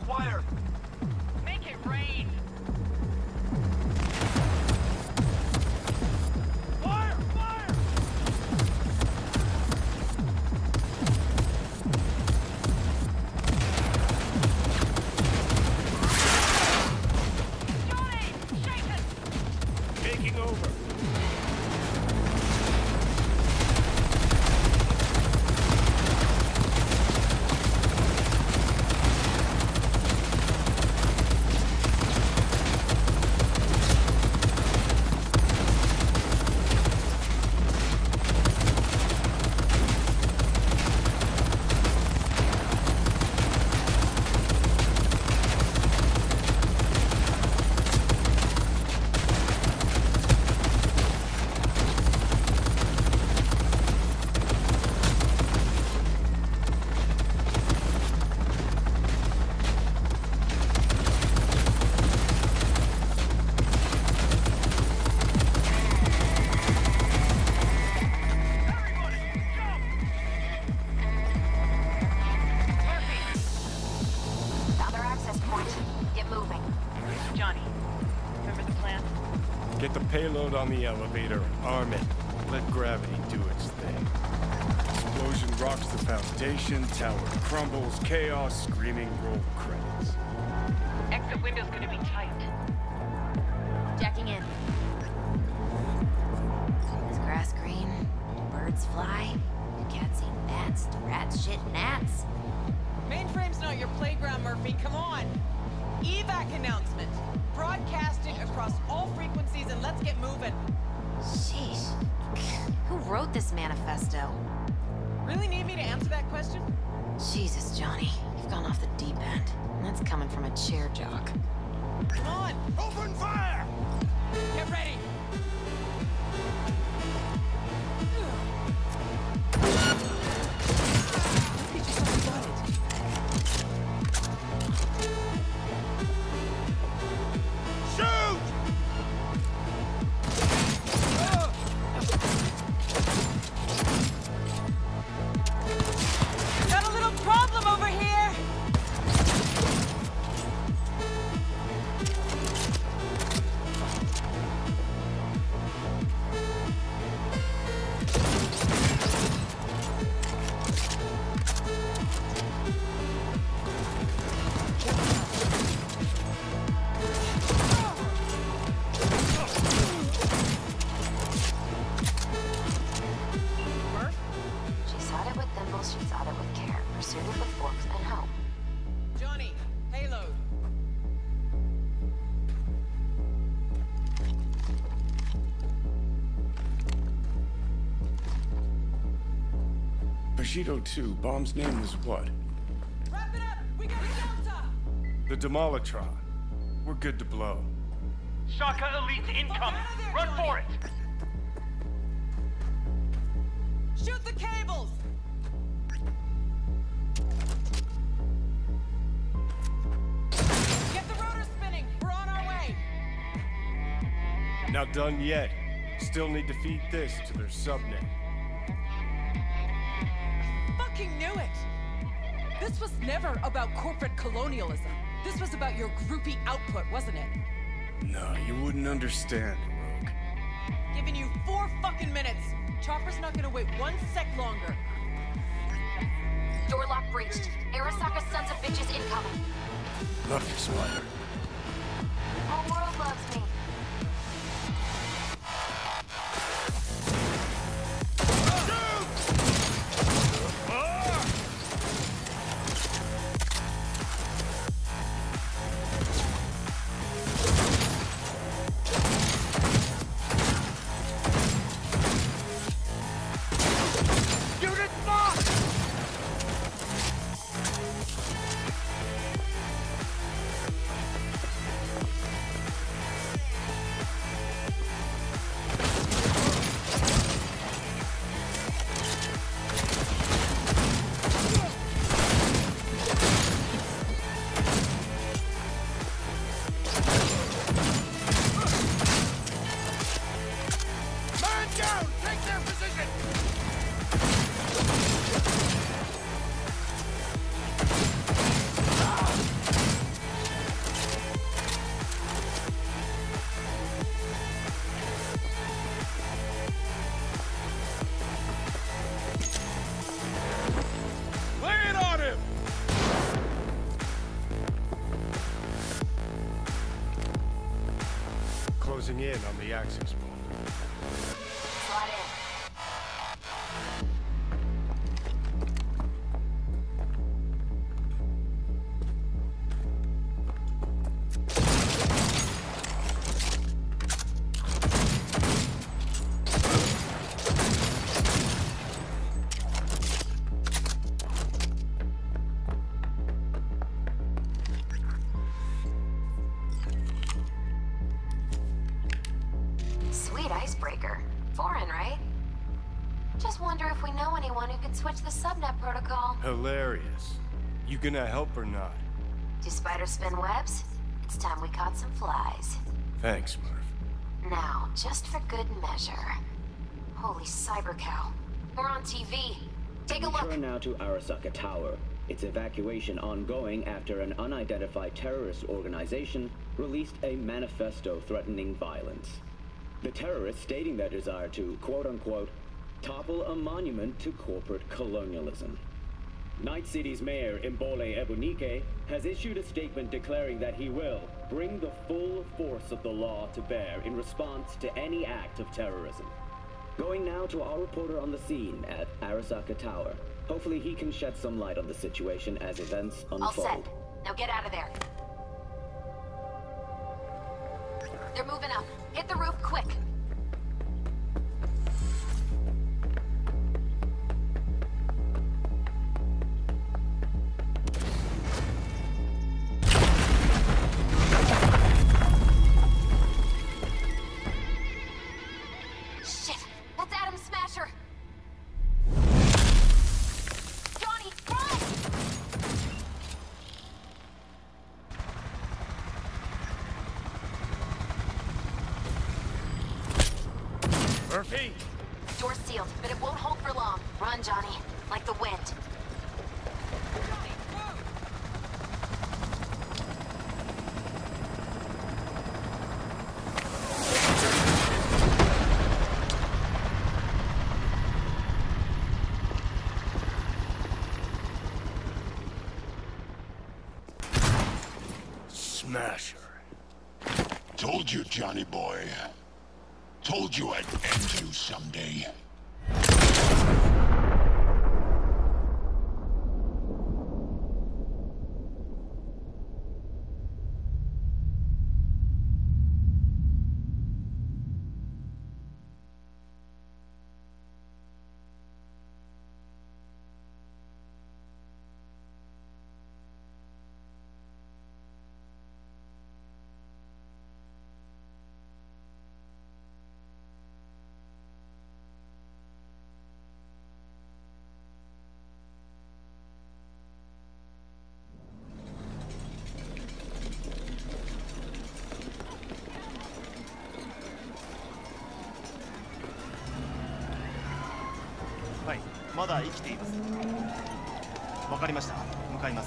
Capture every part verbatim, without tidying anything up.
required. Make it rain. Fire! Fire! Johnny! Shaken! Taking over. Get the payload on the elevator, arm it, let gravity do its thing. Explosion rocks the foundation, tower crumbles, chaos, screaming roll credits. Exit window's gonna be tight. Jacking in. Is grass green? Birds fly? Cats eat bats? Rats shit gnats? Mainframe's not your playground, Murphy. Come on. E VAC announcement. Broadcasting across all frequencies and let's get moving. Sheesh. Who wrote this manifesto? Really need me to answer that question? Jesus, Johnny. You've gone off the deep end. And that's coming from a chair jock. Come on. Open fire! Get ready. Bushido two, bomb's name was what? Wrap it up! We got a Delta! The Demolitron. We're good to blow. Shaka Elite incoming! There, Run Johnny. for it! Shoot the cables! Get the rotor spinning! We're on our way! Not done yet. Still need to feed this to their subnet. Fucking knew it! This was never about corporate colonialism. This was about your groupie output, wasn't it? No, you wouldn't understand, Rogue. Giving you four fucking minutes. Chopper's not gonna wait one sec longer. Door lock breached. Arasaka sons of bitches incoming. Love you, Spider. Whole world loves me. closing in on the access point. Slide in. Sweet icebreaker. Foreign, right? Just wonder if we know anyone who could switch the subnet protocol. Hilarious. You gonna help or not? Do spiders spin webs? It's time we caught some flies. Thanks, Murph. Now, just for good measure. Holy cyber cow. We're on T V. Take a We look. turn now to Arasaka Tower. Its evacuation ongoing after an unidentified terrorist organization released a manifesto threatening violence. The terrorists stating their desire to, quote-unquote, topple a monument to corporate colonialism. Night City's mayor, Imbole Ebunike, has issued a statement declaring that he will bring the full force of the law to bear in response to any act of terrorism. Going now to our reporter on the scene at Arasaka Tower. Hopefully he can shed some light on the situation as events unfold. All set. Now get out of there. They're moving up. Hit the roof quick. Shit! That's Adam Smasher! Johnny, run! Murphy! Door's sealed, but it won't hold for long. Run, Johnny. Like the wind. Johnny, move! Smasher. Told you, Johnny boy. Told you I'd end you someday. はい、まだ生きています。わかりました。向かいます。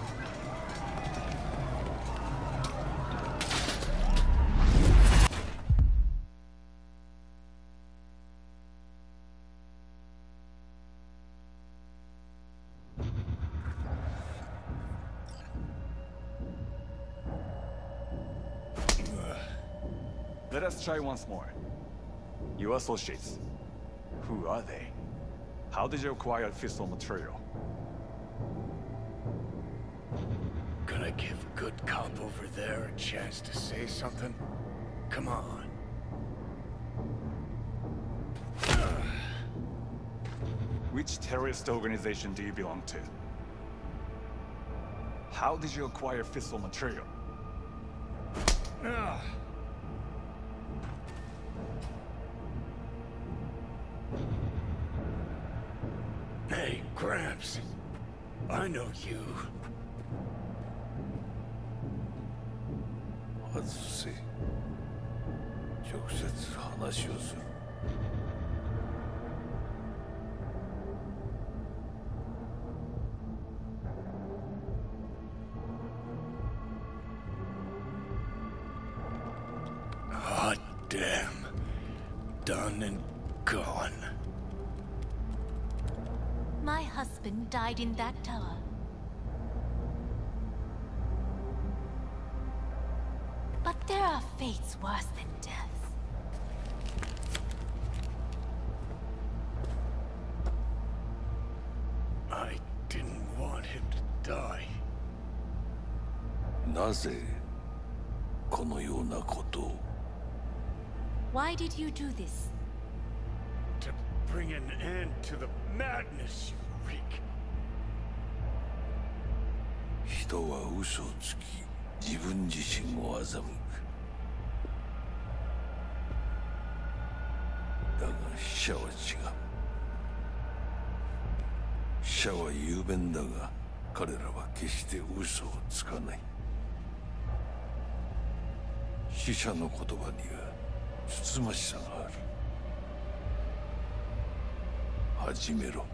Let us try once more. Your associates. Who are they? How did you acquire fissile material? Gonna give good cop over there a chance to say something? Come on. Which terrorist organization do you belong to? How did you acquire fissile material? Ah. Hey, Gramps. I know you. 아저씨, 적셔서 하나시오수. Hot damn. Done and gone. My husband died in that tower. But There are fates worse than death. I didn't want him to die. なぜこのようなことを Why did you do this? To bring an end to the madness you wreak. 人は嘘をつき自分自身を欺くだが死者は違う死者は雄弁だが彼らは決して嘘をつかない死者の言葉にはつつましさがある始めろ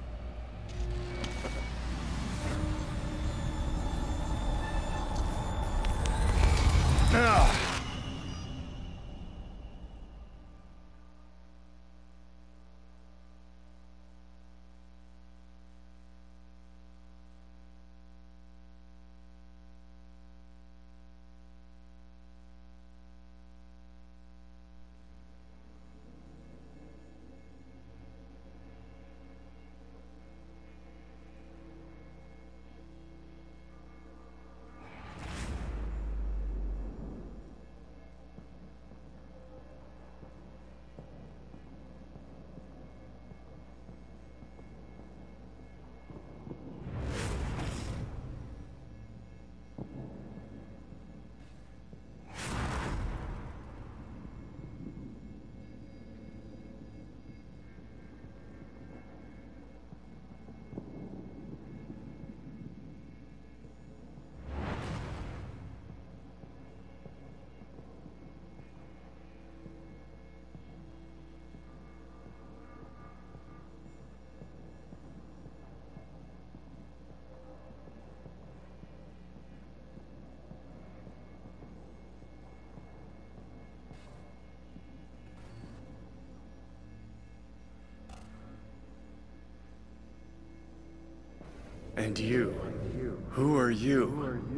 And you, who are you?